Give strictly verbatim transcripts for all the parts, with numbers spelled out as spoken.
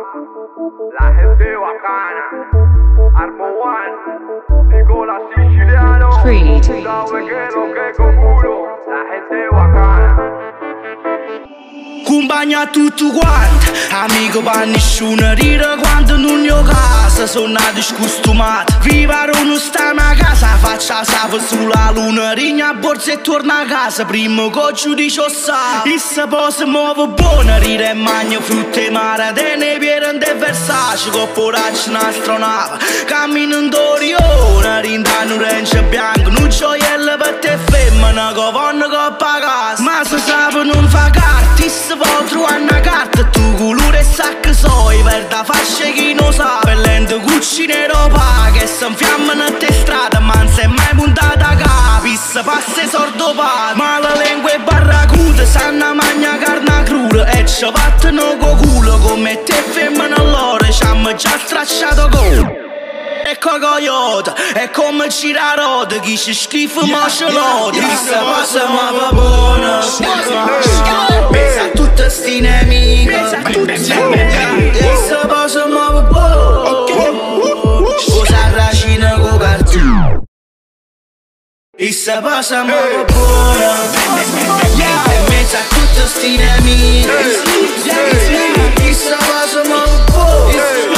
La gente bacana, Armo One, Nicola Siciliano, sabe que lo que conculo, la gente bacana. Compagna tutto quanto, amico per nessuno, rire quando non io casa, sono nato scostumato. Vivere non stiamo a casa, faccia save sulla luna, rigna a borsa e torna a casa, prima che giudice o sa. E se poi si muove buona, ride e mangia frutta e mare, te ne viene de Versace, con poraccio un'astronave, camminando d'Orione, rindano orange bianco, non gioiello per te femmina, che vanno che pagare. Ma se sape non fa carti, se può trovare una carta, tu colore e sacco soi, per da fascia chi non sa, per lente cucinero pa, che si infiammano a te strada, ma non si è mai puntata a capo, se passa sordo pa, ma la lingua è barracuda, sanno magna carne cruda, e ci battono co culo, come te femmina allora, ci hanno già stracciato con. Ecco coyote, è come gira roda, chi ci schifo ma ce l'ho, chi se passa ma va buona. Pensa a tutte sti nemiche, chi se passa ma va buona. Scusa racina con cartone, chi se passa ma va buona. Pensa a tutte sti nemiche, chi se passa ma va buona.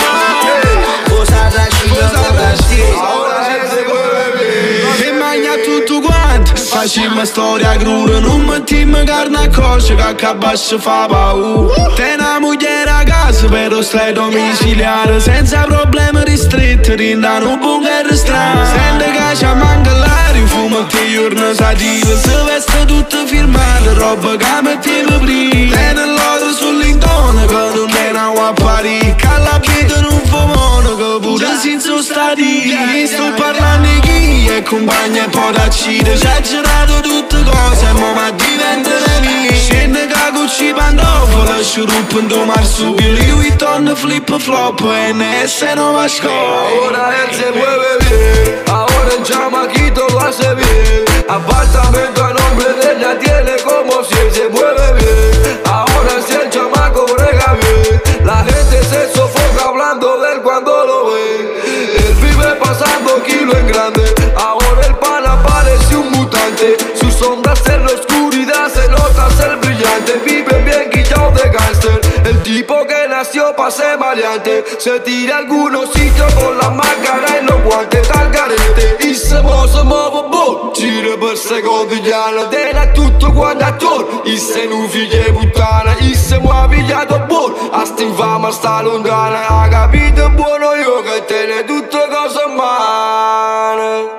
E magna tutto quanto, facciamo storia cruda, non mettiamo carne a coscia che accabascia fa paura. Te una moglie a casa però stai domiciliare, senza problemi ristretti, rindano un bunker strano. Sente che ci manca l'aria, fumo che giorno sativa, si veste tutto firmato, roba che mettiamo prima. Te nell'ora sull'intona che non è una guapparì, che alla vita non fa mono, che pure senza stati. Sto parlando di chi è compagna e poi da cita, ci ha girato tutte cose e ma diventa nemici. Scende che cucci pantofole, sciuruppo in do marsupio, io i tonno flip flop e ne se non va scola. Ahora él se mueve bien, ahora en chamaquito lo hace bien. Apartamento a nombre de ella tiene como si él se mueve bien. Ahora si el chamaco brega bien, la gente se sofoca hablando de él cuando lo ve. Él vive pasando kilo en grande, ahora el pana parece un mutante. Sus sombras en la oscuridad se nota ser brillante. Vive bien guillado de gangster, el tipo que nació pa' ser maleante. Se tira a algunos sitios con la máscara y los guantes tal garete. E se mo se muove boh, gira per secondigliana, tena tutto quanto attorno. E se non figlie puttana, e se muove vigliato buono, a st'infama sta lontana. Ha capito buono io che te ne tutte cose male.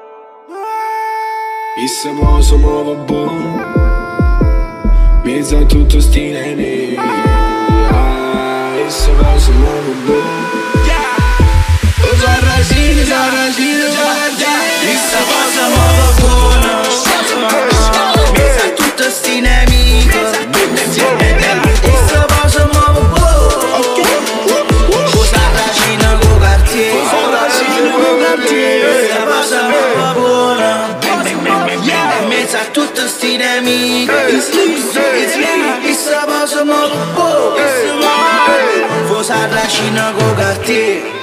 E se mo se muove boh, mezzo a tutto sti nemici. E se mo se muove boh, usa ragine, usa ragine, usa ragine. E se mo se muove buona, mezzo a tutte sti nemici. E se mo se muove buona, usa ragine con cartier, usa ragine con cartier. E se mo se muove buona, mezzo a tutte sti nemici. E se mo se muove buona, usa ragine con cartier.